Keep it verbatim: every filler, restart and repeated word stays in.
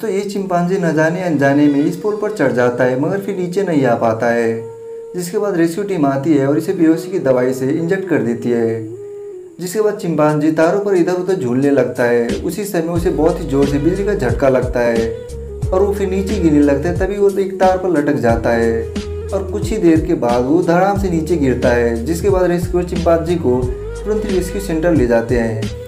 तो ये चिंपांजी न जाने अनजाने में इस पुल पर चढ़ जाता है मगर फिर नीचे नहीं आ पाता है। जिसके बाद रेस्क्यू टीम आती है और इसे बेहोशी की दवाई से इंजेक्ट कर देती है। जिसके बाद चिंपांजी तारों पर इधर उधर झूलने लगता है। उसी समय उसे बहुत ही जोर से बिजली का झटका लगता है और वो फिर नीचे गिरने लगता है। तभी वो एक तार पर लटक जाता है और कुछ ही देर के बाद वो धड़ाम से नीचे गिरता है। जिसके बाद रेस्क्यूअर चिंपांजी को तुरंत रेस्क्यू सेंटर ले जाते हैं।